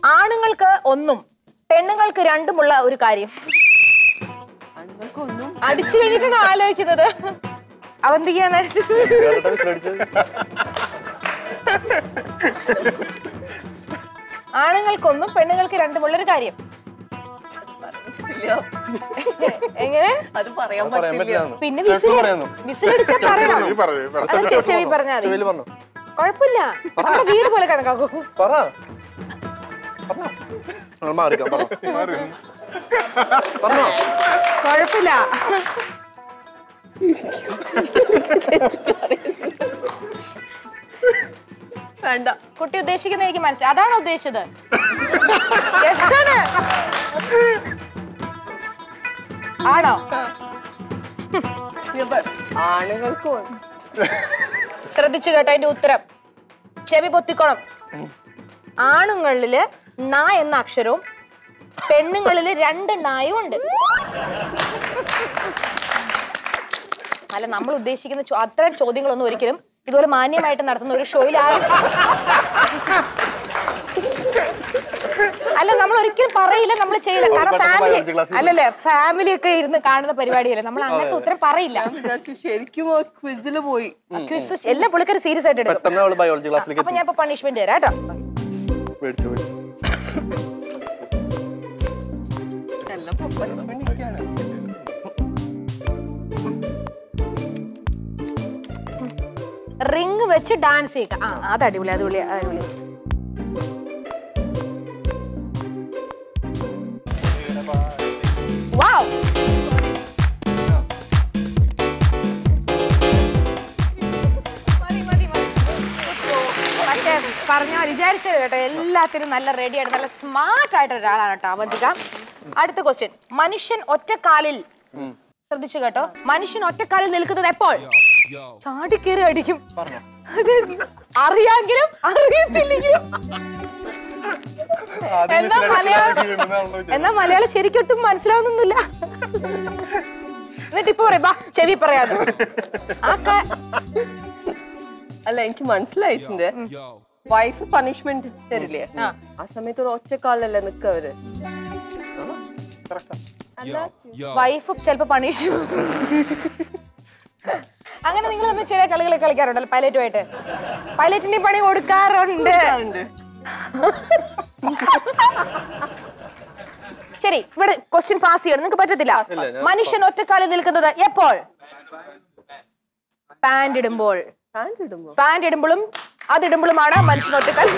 ആണുങ്ങൾക്ക് ഒന്നും പെണ്ണുങ്ങൾക്ക് രണ്ടുമുള്ള ഒരു കാര്യം. അടിച്ചു കഴിഞ്ഞിട്ടാണ് ആലോചിക്കുന്നത്. അവന്തികയാണ് ആണുങ്ങൾക്കൊന്നും പെണ്ണുങ്ങൾക്ക് രണ്ടുമുള്ളൊരു കാര്യം. എങ്ങനെ അത് പറയാൻ പറ്റില്ല. പിന്നെ വിസിലടിച്ചാ പറയണം. ചെവി പറഞ്ഞാൽ മതി. കുഴപ്പമില്ല, വീട് പോലെ കണക്കാക്കൂ. കുഴപ്പമില്ല. വേണ്ട, കുട്ടി ഉദ്ദേശിക്കുന്ന എനിക്ക് മനസ്സിലായി. അതാണോ ഉദ്ദേശിച്ചത്? ആണോ? ആണുങ്ങൾക്ക് ശ്രദ്ധിച്ചു കേട്ടോ. അതിന്റെ ഉത്തരം ചെവി പൊത്തിക്കോണം. ആണുങ്ങളില് ന എന്ന അക്ഷരവും പെണ്ണുങ്ങളില് 2 നായും ഉണ്ട്. അല്ല, നമ്മൾ ഉദ്ദേശിക്കുന്ന അത്തരം ചോദ്യങ്ങളൊന്നും ഒരിക്കലും ഇതുപോലെ മാന്യമായിട്ട് നടത്തുന്ന ഒരു ഷോയിൽ അല്ല, നമ്മൾ ഒരിക്കലും പറയില്ല, നമ്മൾ ചെയ്യില്ല. കാരണം ഫാമിലി അല്ലല്ലേ, ഫാമിലി ഒക്കെ ഇരുന്ന് കാണുന്ന പരിപാടിയല്ലേ, നമ്മൾ അങ്ങനത്തെ ഉത്തരം പറയില്ല. ശരിക്കും ക്വിസിൽ പോയി. ക്വിസ് എല്ലാം പുള്ളിക്കാർ സീരിയസ് ആയിട്ട് എടുക്കും. അപ്പൊ ഞാൻ ഇപ്പൊ പണിഷ്മെന്റ് തരാം കേട്ടോ. റിങ് വെച്ച് ഡാൻസ് ചെയ്യിക്കാം. അത് അടിപൊളി, അടിപൊളി, അടിപൊളി. വാവ്, പക്ഷെ പറഞ്ഞ വിചാരിച്ചത് കേട്ടോ, എല്ലാത്തിനും നല്ല റെഡി ആയിട്ട് നല്ല സ്മാർട്ട് ആയിട്ട് ഒരാളാണ് കേട്ടോ അവന്തിക. അടുത്ത ക്വസ്റ്റ്യൻ. മനുഷ്യൻ ഒറ്റക്കാലിൽ, ശ്രദ്ധിച്ചു കേട്ടോ, മനുഷ്യൻ ഒറ്റക്കാലിൽ നിൽക്കുന്നത് എപ്പോൾ? ചാടിക്കേറി അടിക്കും. അറിയാമെങ്കിലും അറിയത്തില്ലെങ്കിലും. എന്നാ മലയാളം ശരിക്കൊട്ടും മനസ്സിലാവുന്നൊന്നുമില്ല. എന്നിട്ട് ഇപ്പൊ പറയാ, ചെവി പറയാതെ. അല്ല, എനിക്ക് മനസ്സിലായിട്ടുണ്ട്. വൈഫ് പണിഷ്മെന്റ് തരില്ലേ, ആ സമയത്ത് ഒരു ഒറ്റക്കാലല്ലേ നിക്കവര്. വൈഫ് ചിലപ്പോ പണിഷ്. അങ്ങനെ നിങ്ങൾ തമ്മിൽ ചില കളികൾ കളിക്കാറുണ്ടല്ലോ പൈലറ്റുമായിട്ട്. പൈലറ്റിന്റെ പണി കൊടുക്കാറുണ്ട്. ശരി, ഇവിടെ ക്വസ്റ്റ്യൻ പാസ് ചെയ്യണം, നിങ്ങൾക്ക് പറ്റത്തില്ല. മനുഷ്യൻ ഒറ്റക്കാലിൽ നിൽക്കുന്നത് എപ്പോൾ? പാന്റ് ഇടുമ്പോൾ. പാന്റ് ഇടുമ്പോഴും അതിടുമ്പോഴുമാണ് മനുഷ്യൻ ഒറ്റക്കാലിൽ.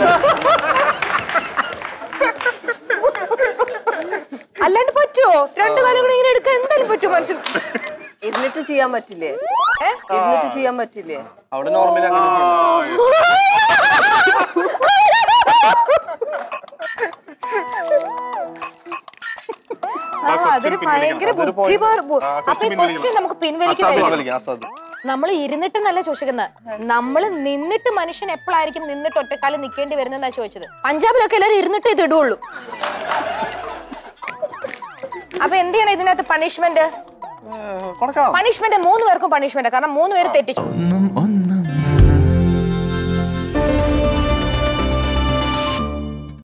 അല്ലാണ്ട് പറ്റുമോ? 2 കാലം കൂടി ഇങ്ങനെ എടുക്കാൻ എന്തായാലും പറ്റുമോ മനുഷ്യൻ? എന്നിട്ട് ചെയ്യാൻ പറ്റില്ലേ? എന്നിട്ട് ചെയ്യാൻ പറ്റില്ലേ? അവിടെ നോർമലി അതൊരു ഭയങ്കര ബുദ്ധി. നമുക്ക് പിൻവലിക്കുന്നത്. നമ്മൾ ഇരുന്നിട്ട് നല്ല ചോദിക്കുന്നത്, നമ്മൾ നിന്നിട്ട് മനുഷ്യൻ എപ്പോഴായിരിക്കും നിന്നിട്ട് ഒറ്റക്കാലം നിൽക്കേണ്ടി വരുന്നതാ ചോദിച്ചത്. പഞ്ചാബിലൊക്കെ എല്ലാവരും ഇരുന്നിട്ട് ഇത് ഇടുള്ളൂ. അപ്പൊ എന്ത് ചെയ്യണം ഇതിനകത്ത്? പണിഷ്മെന്റ്. പണിഷ്മെന്റ് 3 പേർക്കും പണിഷ്മെന്റ്. കാരണം 3 പേര് തെറ്റിച്ചു.